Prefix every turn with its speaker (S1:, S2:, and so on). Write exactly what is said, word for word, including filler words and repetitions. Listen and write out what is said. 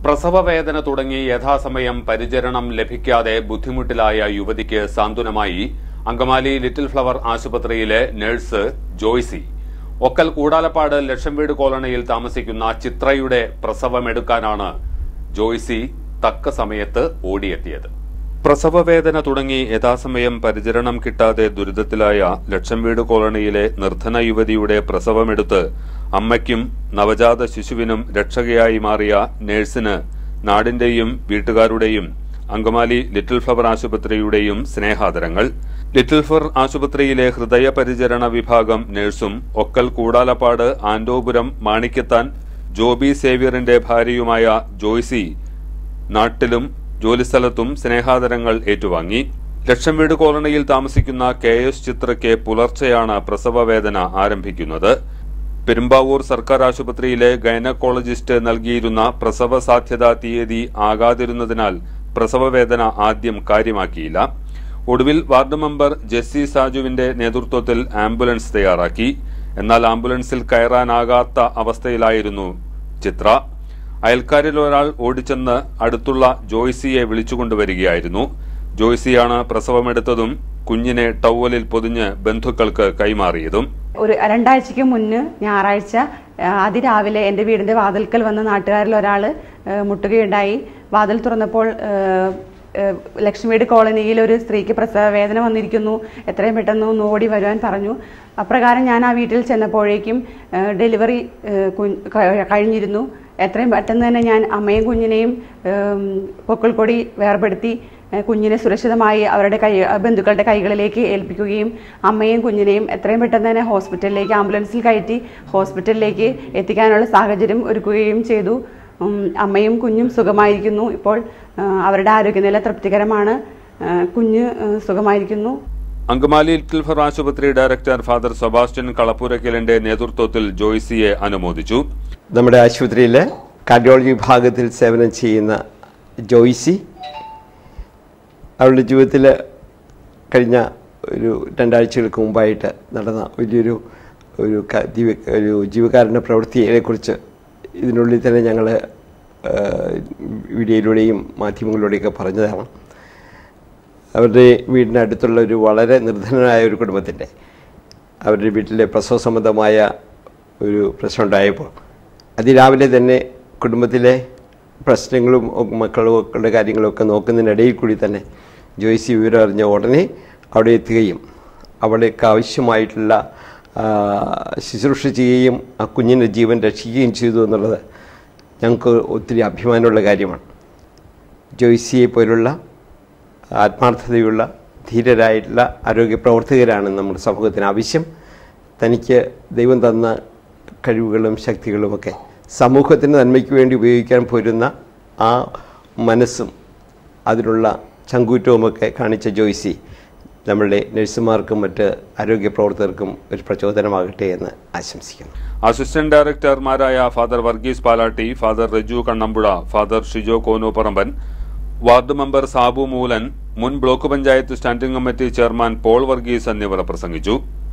S1: പ്രസവവേദന തുടങ്ങി യഥാസമയം പരിചരണം ലഭിക്കാതെ ബുദ്ധിമുട്ടിലായ യുവതിക്ക് സാന്ത്വനമായി അങ്കമാലി ലിറ്റിൽ ഫ്ലവർ ആശുപത്രിയിലെ നഴ്സ് ജോയ്സി. ഒക്കൽ കൂടാലപ്പാട് ലക്ഷംവീട് കോളനിയിൽ താമസിക്കുന്ന ചിത്രയുടെ പ്രസവമെടുക്കാനാണ് ജോയ്സി തക്ക സമയത്ത് ഓടിയെത്തിയത്. പ്രസവവേദന തുടങ്ങി യഥാസമയം പരിചരണം കിട്ടാതെ ദുരിതത്തിലായ ലക്ഷംവീട് കോളനിയിലെ നിർധന യുവതിയുടെ പ്രസവമെടുത്ത് അമ്മയ്ക്കും നവജാത ശിശുവിനും രക്ഷകയായി മാറിയ നഴ്സിന് നാടിന്റെയും വീട്ടുകാരുടെയും അങ്കമാലി ലിറ്റിൽ ഫ്ലവർ ആശുപത്രിയുടെയും സ്നേഹാദരങ്ങൾ. ലിറ്റിൽ ഫ്ലവർ ആശുപത്രിയിലെ ഹൃദയപരിചരണ വിഭാഗം നഴ്സും ഒക്കൽ കൂടാലപ്പാട് ആൻഡോപുരം മാണിക്കത്താൻ ജോബി സേവ്യറിന്റെ ഭാര്യയുമായ ജോയ്സി നാട്ടിലും ജോലിസ്ഥലത്തും സ്നേഹാദരങ്ങൾ ഏറ്റുവാങ്ങി. ലക്ഷംവീട് കോളനിയിൽ താമസിക്കുന്ന കെ എസ് ചിത്രയ്ക്ക് പുലർച്ചെയാണ് പ്രസവവേദന ആരംഭിക്കുന്നത്. പെരുമ്പാവൂർ സർക്കാർ ആശുപത്രിയിലെ ഗൈനക്കോളജിസ്റ്റ് നൽകിയിരുന്ന പ്രസവ സാധ്യതാ തീയതി ആകാതിരുന്നതിനാൽ പ്രസവവേദന ആദ്യം കാര്യമാക്കിയില്ല. ഒടുവിൽ വാർഡ് മെമ്പർ ജെസ്സി സാജുവിന്റെ നേതൃത്വത്തിൽ ആംബുലൻസ് തയ്യാറാക്കി. എന്നാൽ ആംബുലൻസിൽ കയറാനാകാത്ത അവസ്ഥയിലായിരുന്നു ചിത്ര. അയൽക്കാരിൽ ഒരാൾ ഓടിച്ചെന്ന് അടുത്തുള്ള ജോയ്സിയെ വിളിച്ചുകൊണ്ടുവരികയായിരുന്നു. ജോയ്സിയാണ് പ്രസവമെടുത്തതും കുഞ്ഞിനെ ടവലിൽ പൊതിഞ്ഞ് ബന്ധുക്കൾക്ക് കൈമാറിയതും.
S2: ഒരു രണ്ടാഴ്ചയ്ക്ക് മുന്ന് ഞായറാഴ്ച അതിരാവിലെ എൻ്റെ വീടിൻ്റെ വാതിൽക്കൽ വന്ന് നാട്ടുകാരിൽ ഒരാൾ മുട്ടുകയുണ്ടായി. വാതിൽ തുറന്നപ്പോൾ ലക്ഷ്മീട് കോളനിയിൽ ഒരു സ്ത്രീക്ക് പ്രസവ വേദന വന്നിരിക്കുന്നു, എത്രയും പെട്ടെന്ന് ഒന്ന് ഓടി വരുവാൻ പറഞ്ഞു. അപ്രകാരം ഞാൻ ആ വീട്ടിൽ ചെന്നപ്പോഴേക്കും ഡെലിവറി കഴിഞ്ഞിരുന്നു. എത്രയും പെട്ടെന്ന് തന്നെ ഞാൻ അമ്മയും കുഞ്ഞിനെയും പൊക്കിൾക്കൊടി വേർപെടുത്തി കുഞ്ഞിനെ സുരക്ഷിതമായി അവരുടെ കൈ ബന്ധുക്കളുടെ കൈകളിലേക്ക് ഏൽപ്പിക്കുകയും അമ്മയും കുഞ്ഞിനെയും എത്രയും പെട്ടെന്ന് തന്നെ ഹോസ്പിറ്റലിലേക്ക് ആംബുലൻസിൽ കയറ്റി ഹോസ്പിറ്റലിലേക്ക് എത്തിക്കാനുള്ള സാഹചര്യം ഒരുക്കുകയും ചെയ്തു. അമ്മയും കുഞ്ഞും സുഖമായിരിക്കുന്നു. ഇപ്പോൾ അവരുടെ ആരോഗ്യനില തൃപ്തികരമാണ്. കുഞ്ഞ് സുഖമായിരിക്കുന്നു.
S1: അങ്കമാലി ലിറ്റിൽ ഫ്ലവർ ആശുപത്രി ഡയറക്ടർ ഫാദർ സെബാസ്റ്റ്യൻ കളപ്പുരക്കലിന്റെ നേതൃത്വത്തിൽ ജോയ്സിയെ അനുമോദിച്ചു.
S3: നമ്മുടെ ആശുപത്രിയിലെ കാർഡിയോളജി വിഭാഗത്തിൽ സേവനം ചെയ്യുന്ന ജോയ്സി അവളുടെ ജീവിതത്തിൽ കഴിഞ്ഞ ഒരു രണ്ടാഴ്ചകൾക്ക് മുമ്പായിട്ട് നടന്ന വലിയൊരു ഒരു ഒരു ജീവകാരുണ്യ പ്രവൃത്തിയെക്കുറിച്ച് ഇതിനുള്ളിൽ തന്നെ ഞങ്ങൾ വീഡിയോയിലൂടെയും മാധ്യമങ്ങളിലൂടെയൊക്കെ പറഞ്ഞതാണ്. അവരുടെ വീടിനടുത്തുള്ള ഒരു വളരെ നിർധനനായ ഒരു കുടുംബത്തിൻ്റെ അവരുടെ വീട്ടിലെ പ്രസവ സംബന്ധമായ ഒരു പ്രശ്നം ഉണ്ടായപ്പോൾ അതിരാവിലെ തന്നെ കുടുംബത്തിലെ പ്രശ്നങ്ങളും മക്കളുടെ കാര്യങ്ങളൊക്കെ നോക്കുന്നതിനിടയിൽ കൂടി തന്നെ ജോയ്സി വിവരം അറിഞ്ഞ ഉടനെ അവിടെ എത്തുകയും അവിടേക്ക് ആവശ്യമായിട്ടുള്ള ശുശ്രൂഷ ചെയ്യുകയും ആ കുഞ്ഞിൻ്റെ ജീവൻ രക്ഷിക്കുകയും ചെയ്തു എന്നുള്ളത് ഞങ്ങൾക്ക് ഒത്തിരി അഭിമാനമുള്ള കാര്യമാണ്. ജോയ്സിയെ പോലുള്ള ആത്മാർത്ഥതയുള്ള ധീരരായിട്ടുള്ള ആരോഗ്യ പ്രവർത്തകരാണ് നമ്മുടെ സമൂഹത്തിന് ആവശ്യം. തനിക്ക് ദൈവം തന്ന കഴിവുകളും ശക്തികളുമൊക്കെ സമൂഹത്തിൻ്റെ നന്മയ്ക്ക് വേണ്ടി ഉപയോഗിക്കാൻ പോരുന്ന ആ മനസ്സും അതിനുള്ള ചങ്കൂറ്റവുമൊക്കെ കാണിച്ച ജോയ്സി നമ്മളുടെ നഴ്സുമാർക്കും മറ്റ് ആരോഗ്യ പ്രവർത്തകർക്കും ഒരു പ്രചോദനമാകട്ടെ എന്ന് ആശംസിക്കുന്നു.
S1: അസിസ്റ്റന്റ് ഡയറക്ടർമാരായ father Varghese Palatty, father Reju Kannampuzha, father Shijo Konopparamban, ward member Sabu Moolan, മുൻ block panchayat standing committee chairman Paul Varghese എന്നിവർ പ്രസംഗിച്ചു.